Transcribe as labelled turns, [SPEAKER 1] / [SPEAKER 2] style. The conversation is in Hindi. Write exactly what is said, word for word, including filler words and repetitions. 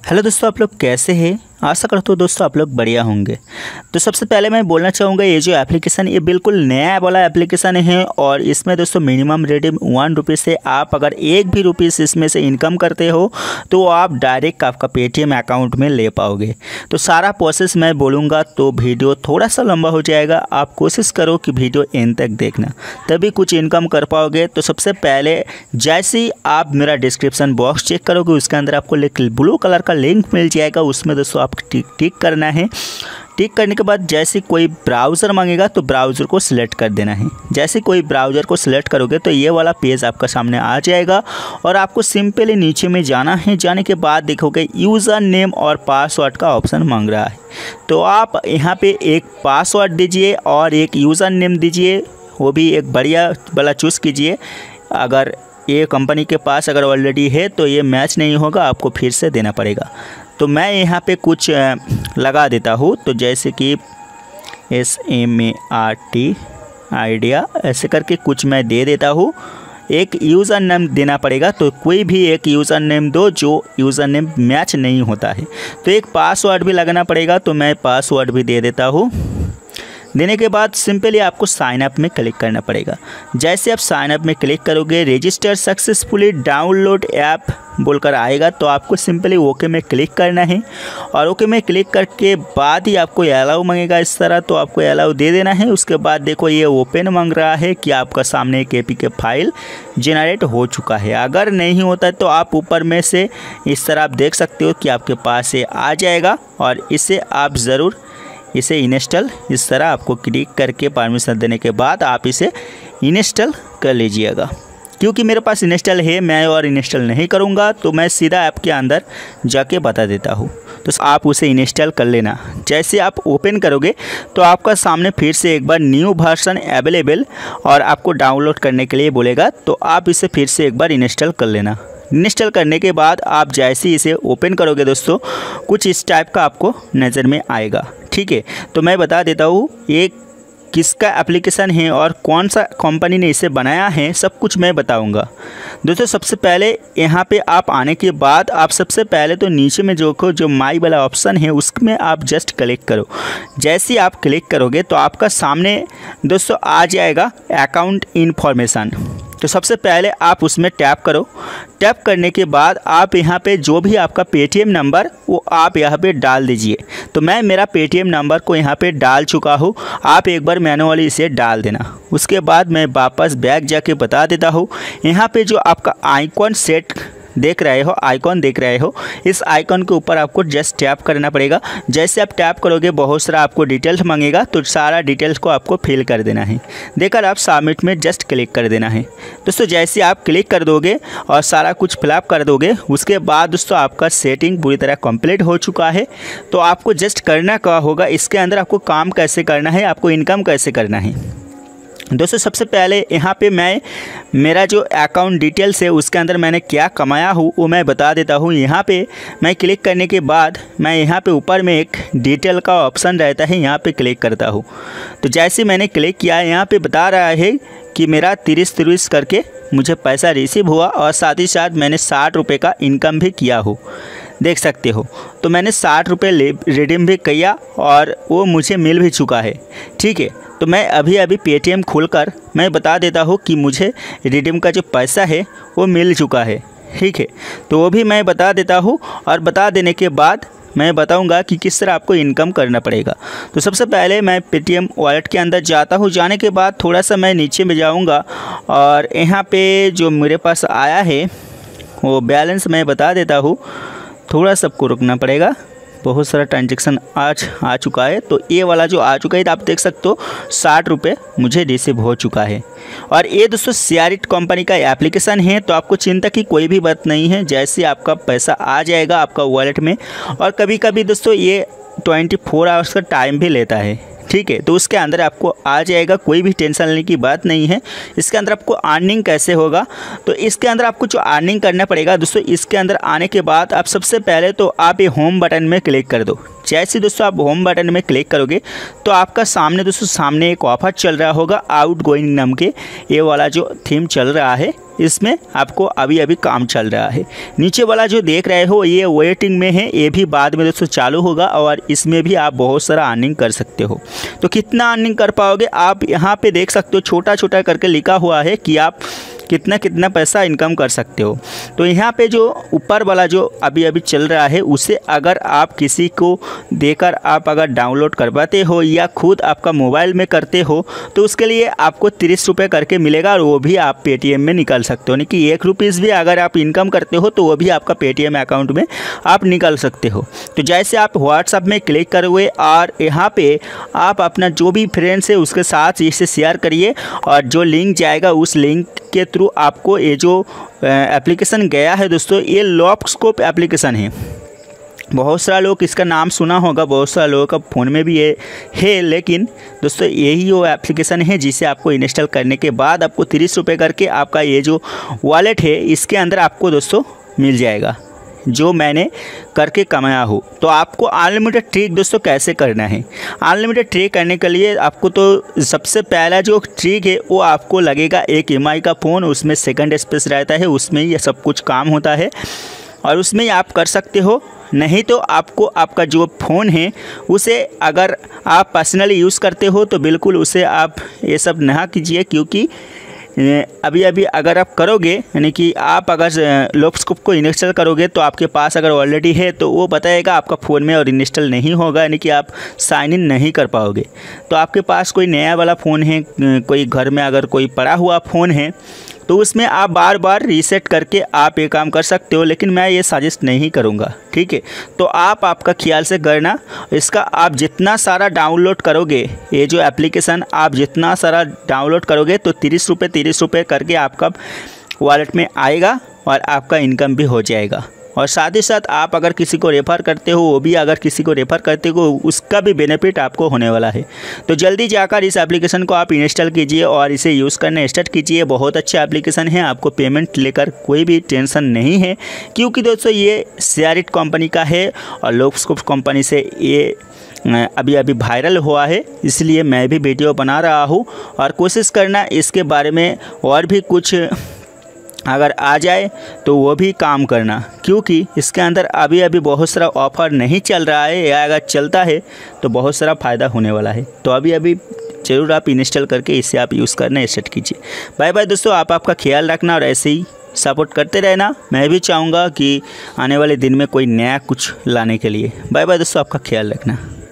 [SPEAKER 1] हेलो दोस्तों, आप लोग कैसे हैं? आशा करता हूँ दोस्तों आप लोग बढ़िया होंगे। तो सबसे पहले मैं बोलना चाहूँगा, ये जो एप्लीकेशन ये बिल्कुल नया वाला एप्लीकेशन है और इसमें दोस्तों मिनिमम रेडीम वन रुपीज़ से आप अगर एक भी रुपीज़ इसमें से इनकम करते हो तो आप डायरेक्ट आपका पेटीएम अकाउंट में ले पाओगे। तो सारा प्रोसेस मैं बोलूँगा तो वीडियो थोड़ा सा लंबा हो जाएगा। आप कोशिश करो कि वीडियो एंड तक देखना, तभी कुछ इनकम कर पाओगे। तो सबसे पहले जैसे ही आप मेरा डिस्क्रिप्शन बॉक्स चेक करोगे उसके अंदर आपको ब्लू कलर का लिंक मिल जाएगा। उसमें दोस्तों आप टिक टिक करना है। टिक करने के बाद जैसे कोई ब्राउज़र मांगेगा तो ब्राउज़र को सिलेक्ट कर देना है। जैसे कोई ब्राउज़र को सिलेक्ट करोगे तो ये वाला पेज आपका सामने आ जाएगा और आपको सिंपली नीचे में जाना है। जाने के बाद देखोगे यूज़र नेम और पासवर्ड का ऑप्शन मांग रहा है, तो आप यहाँ पे एक पासवर्ड दीजिए और एक यूज़र नेम दीजिए, वो भी एक बढ़िया वाला चूज़ कीजिए। अगर ये कंपनी के पास अगर ऑलरेडी है तो ये मैच नहीं होगा, आपको फिर से देना पड़ेगा। तो मैं यहाँ पे कुछ लगा देता हूँ, तो जैसे कि S M A R T idea ऐसे करके कुछ मैं दे देता हूँ। एक यूज़र नेम देना पड़ेगा, तो कोई भी एक यूज़र नेम दो जो यूज़र नेम मैच नहीं होता है। तो एक पासवर्ड भी लगाना पड़ेगा, तो मैं पासवर्ड भी दे देता हूँ। देने के बाद सिंपली आपको साइन अप में क्लिक करना पड़ेगा। जैसे आप साइन अप में क्लिक करोगे, रजिस्टर सक्सेसफुली डाउनलोड ऐप बोलकर आएगा, तो आपको सिंपली ओके में क्लिक करना है और ओके में क्लिक करके बाद ही आपको अलाउ मांगेगा इस तरह, तो आपको अलाउ दे देना है। उसके बाद देखो ये ओपन मांग रहा है कि आपका सामने एक एपीके फाइल जनरेट हो चुका है। अगर नहीं होता है तो आप ऊपर में से इस तरह आप देख सकते हो कि आपके पास ये आ जाएगा और इसे आप ज़रूर इसे इंस्टॉल इस तरह आपको क्लिक करके परमिशन देने के बाद आप इसे इंस्टॉल कर लीजिएगा। क्योंकि मेरे पास इंस्टॉल है, मैं और इंस्टॉल नहीं करूँगा, तो मैं सीधा ऐप के अंदर जाके बता देता हूँ। तो आप उसे इंस्टॉल कर लेना। जैसे आप ओपन करोगे तो आपका सामने फिर से एक बार न्यू वर्जन अवेलेबल और आपको डाउनलोड करने के लिए बोलेगा, तो आप इसे फिर से एक बार इंस्टॉल कर लेना। इंस्टॉल करने के बाद आप जैसे ही इसे ओपन करोगे दोस्तों, कुछ इस टाइप का आपको नज़र में आएगा। ठीक है, तो मैं बता देता हूँ ये किसका एप्लीकेशन है और कौन सा कंपनी ने इसे बनाया है, सब कुछ मैं बताऊंगा दोस्तों। सबसे पहले यहाँ पे आप आने के बाद आप सबसे पहले तो नीचे में जो को जो माई वाला ऑप्शन है उसमें आप जस्ट क्लिक करो। जैसे ही आप क्लिक करोगे तो आपका सामने दोस्तों आ जाएगा अकाउंट इन्फॉर्मेशन। तो सबसे पहले आप उसमें टैप करो। टैप करने के बाद आप यहाँ पे जो भी आपका पेटीएम नंबर वो आप यहाँ पे डाल दीजिए। तो मैं मेरा पेटीएम नंबर को यहाँ पे डाल चुका हूँ, आप एक बार मैनुअली इसे डाल देना। उसके बाद मैं वापस बैक जाके बता देता हूँ। यहाँ पे जो आपका आइकॉन सेट देख रहे हो, आइकॉन देख रहे हो, इस आइकॉन के ऊपर आपको जस्ट टैप करना पड़ेगा। जैसे आप टैप करोगे बहुत सारा आपको डिटेल्स मांगेगा, तो सारा डिटेल्स को आपको फिल कर देना है। देकर आप सबमिट में जस्ट क्लिक कर देना है दोस्तों। जैसे आप क्लिक कर दोगे और सारा कुछ फिलअप कर दोगे, उसके बाद दोस्तों आपका सेटिंग पूरी तरह कंप्लीट हो चुका है। तो आपको जस्ट करना क्या होगा, इसके अंदर आपको काम कैसे करना है, आपको इनकम कैसे करना है दोस्तों। सबसे पहले यहाँ पे मैं मेरा जो अकाउंट डिटेल्स है उसके अंदर मैंने क्या कमाया हूँ वो मैं बता देता हूँ। यहाँ पे मैं क्लिक करने के बाद मैं यहाँ पे ऊपर में एक डिटेल का ऑप्शन रहता है, यहाँ पे क्लिक करता हूँ। तो जैसे मैंने क्लिक किया, यहाँ पे बता रहा है कि मेरा तिरिस तिरिस करके मुझे पैसा रिसीव हुआ और साथ ही साथ मैंने साठ रुपये का इनकम भी किया हो, देख सकते हो। तो मैंने साठ रुपये रिडीम भी किया और वो मुझे मिल भी चुका है। ठीक है, तो मैं अभी अभी पेटीएम खोलकर मैं बता देता हूँ कि मुझे रिडीम का जो पैसा है वो मिल चुका है। ठीक है, तो वो भी मैं बता देता हूँ और बता देने के बाद मैं बताऊंगा कि किस तरह आपको इनकम करना पड़ेगा। तो सबसे पहले मैं पेटीएम वॉलेट के अंदर जाता हूँ। जाने के बाद थोड़ा सा मैं नीचे में जाऊँगा और यहाँ पे जो मेरे पास आया है वो बैलेंस मैं बता देता हूँ। थोड़ा सबको रुकना पड़ेगा, बहुत सारा ट्रांजेक्शन आज आ चुका है। तो ये वाला जो आ चुका है, तो आप देख सकते हो साठ रुपये मुझे रिसीव हो चुका है। और ये दोस्तों शेयरिट कंपनी का एप्लीकेशन है, तो आपको चिंता की कोई भी बात नहीं है। जैसे आपका पैसा आ जाएगा आपका वॉलेट में, और कभी कभी दोस्तों ये ट्वेंटी फोर आवर्स का टाइम भी लेता है। ठीक है, तो उसके अंदर आपको आ जाएगा, कोई भी टेंशन लेने की बात नहीं है। इसके अंदर आपको अर्निंग कैसे होगा, तो इसके अंदर आपको जो अर्निंग करना पड़ेगा दोस्तों, इसके अंदर आने के बाद आप सबसे पहले तो आप ये होम बटन में क्लिक कर दो। जैसे दोस्तों आप होम बटन में क्लिक करोगे तो आपका सामने दोस्तों सामने एक ऑफर चल रहा होगा आउट गोइंग नाम के, ये वाला जो थीम चल रहा है इसमें आपको अभी अभी काम चल रहा है। नीचे वाला जो देख रहे हो ये वेटिंग में है, ये भी बाद में दोस्तों चालू होगा और इसमें भी आप बहुत सारा अर्निंग कर सकते हो। तो कितना अर्निंग कर पाओगे आप यहाँ पे देख सकते हो, छोटा छोटा करके लिखा हुआ है कि आप कितना कितना पैसा इनकम कर सकते हो। तो यहाँ पे जो ऊपर वाला जो अभी अभी चल रहा है उसे अगर आप किसी को देकर आप अगर डाउनलोड करवाते हो या खुद आपका मोबाइल में करते हो तो उसके लिए आपको तीस रुपये करके मिलेगा और वो भी आप पेटीएम में निकाल सकते हो। यानी कि एक रुपीज़ भी अगर आप इनकम करते हो तो वो भी आपका पेटीएम अकाउंट में आप निकाल सकते हो। तो जैसे आप व्हाट्सएप में क्लिक करोगे और यहाँ पे आप अपना जो भी फ्रेंड्स है उसके साथ इसे शेयर करिए और जो लिंक जाएगा उस लिंक के थ्रू आपको ये जो एप्लीकेशन गया है दोस्तों, ये लॉफ्टस्कोप एप्लीकेशन है। बहुत सारा लोग इसका नाम सुना होगा, बहुत सारे लोगों का फ़ोन में भी ये है, लेकिन दोस्तों यही वो एप्लीकेशन है जिसे आपको इंस्टॉल करने के बाद आपको तीस रुपये करके आपका ये जो वॉलेट है इसके अंदर आपको दोस्तों मिल जाएगा, जो मैंने करके कमाया हो। तो आपको अनलिमिटेड ट्रिक दोस्तों कैसे करना है, अनलिमिटेड ट्रिक करने के लिए आपको तो सबसे पहला जो ट्रिक है वो आपको लगेगा एक एम आई का फ़ोन, उसमें सेकंड स्पेस रहता है, उसमें ये सब कुछ काम होता है और उसमें ही आप कर सकते हो। नहीं तो आपको आपका जो फ़ोन है उसे अगर आप पर्सनली यूज़ करते हो तो बिल्कुल उसे आप ये सब ना कीजिए, क्योंकि अभी अभी अगर आप करोगे यानी कि आप अगर लॉफ्टस्कोप को इंस्टॉल करोगे तो आपके पास अगर ऑलरेडी है तो वो बताएगा आपका फ़ोन में और इंस्टॉल नहीं होगा, यानी कि आप साइन इन नहीं कर पाओगे। तो आपके पास कोई नया वाला फ़ोन है, कोई घर में अगर कोई पड़ा हुआ फ़ोन है तो उसमें आप बार बार रीसेट करके आप ये काम कर सकते हो, लेकिन मैं ये सजेस्ट नहीं करूँगा, ठीक है। तो आप आपका ख्याल से करना, इसका आप जितना सारा डाउनलोड करोगे ये जो एप्लीकेशन आप जितना सारा डाउनलोड करोगे तो तीस रुपये तीस रुपये करके आपका वॉलेट में आएगा और आपका इनकम भी हो जाएगा। और साथ ही साथ आप अगर किसी को रेफ़र करते हो, वो भी अगर किसी को रेफ़र करते हो उसका भी बेनिफिट आपको होने वाला है। तो जल्दी जाकर इस एप्लीकेशन को आप इंस्टॉल कीजिए और इसे यूज़ करना स्टार्ट कीजिए। बहुत अच्छा एप्लीकेशन है, आपको पेमेंट लेकर कोई भी टेंशन नहीं है, क्योंकि दोस्तों ये शेयरिट कंपनी का है और लॉफ्टस्कोप कंपनी से ये अभी अभी वायरल हुआ है, इसलिए मैं भी वीडियो बना रहा हूँ। और कोशिश करना इसके बारे में और भी कुछ अगर आ जाए तो वो भी काम करना, क्योंकि इसके अंदर अभी अभी बहुत सारा ऑफ़र नहीं चल रहा है, या अगर चलता है तो बहुत सारा फ़ायदा होने वाला है। तो अभी अभी ज़रूर आप इंस्टॉल करके इसे आप यूज़ करना स्टार्ट कीजिए। बाय बाय दोस्तों, आप आपका ख्याल रखना और ऐसे ही सपोर्ट करते रहना। मैं भी चाहूँगा कि आने वाले दिन में कोई नया कुछ लाने के लिए। बाय बाय दोस्तों, आपका ख्याल रखना।